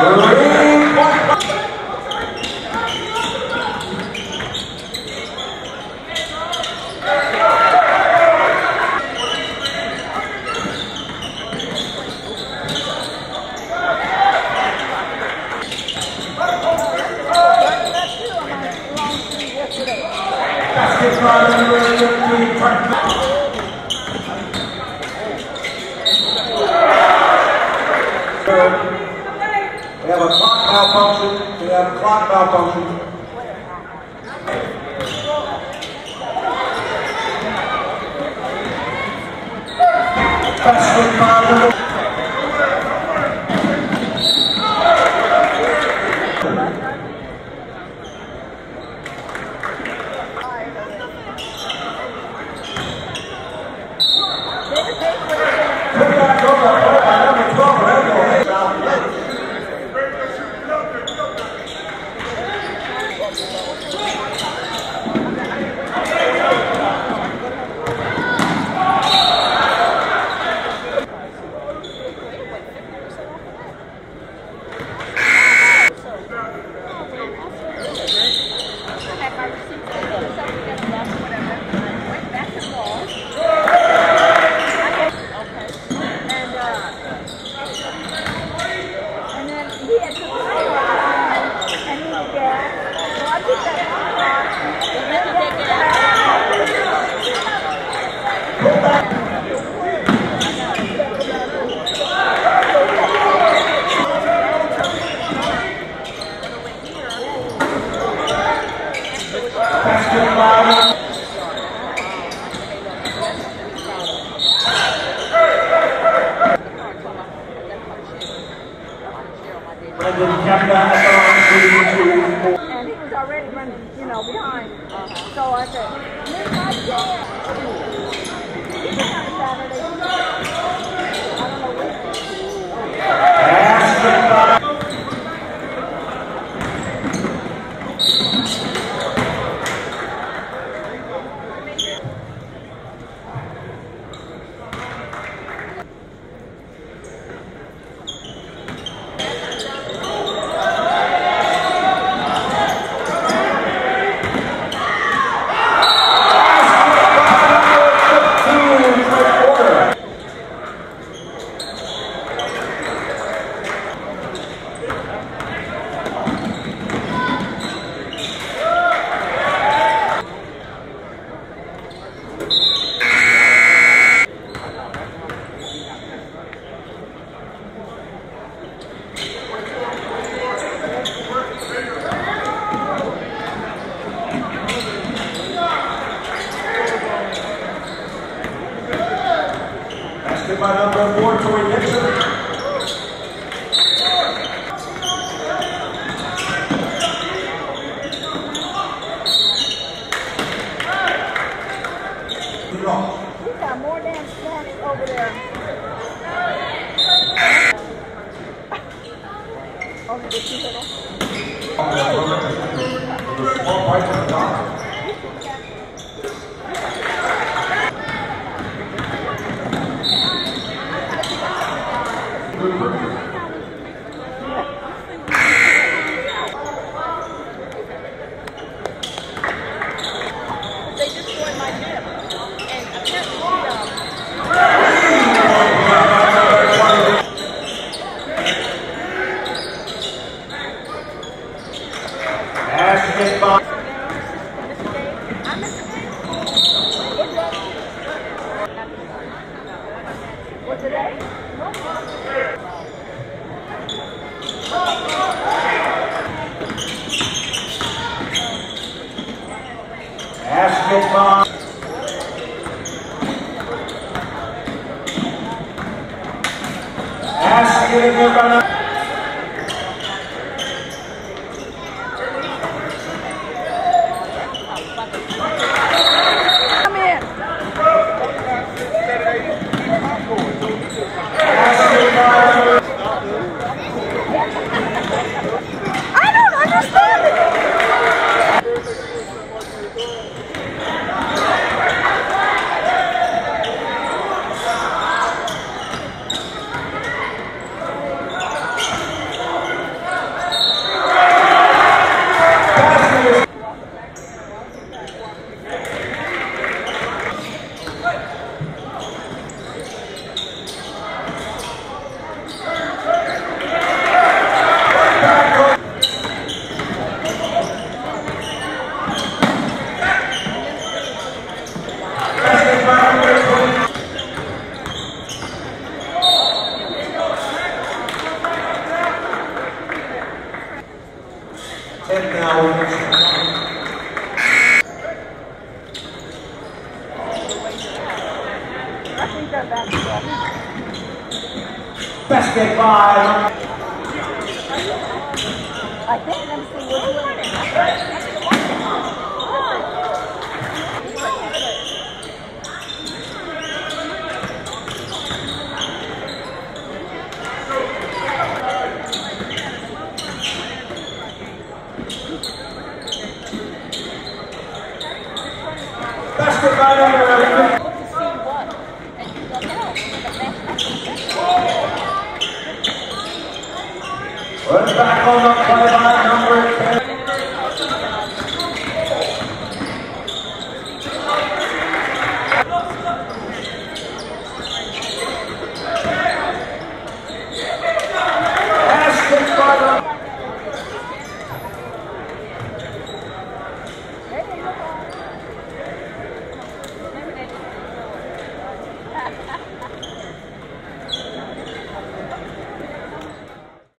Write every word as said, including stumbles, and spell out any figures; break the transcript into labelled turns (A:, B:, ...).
A: We have a clock malfunction. We have a clock malfunction. Basket foul.
B: And he was already running, you know, behind. Uh-huh. So I said, "Miss my chance." He was on Saturday. I don't know where.
A: By number four, Tori Nixon.
B: We got more damn snacks over there. Oh, did you hit them?
A: Small bites on the top.
B: What today?
A: Basketball. Basketball.
B: I don't understand it.
A: now wins.
B: I think they're basketball.
A: Basket by.
B: I think them see what's winning.
A: Basket by number eleven. Runs back on the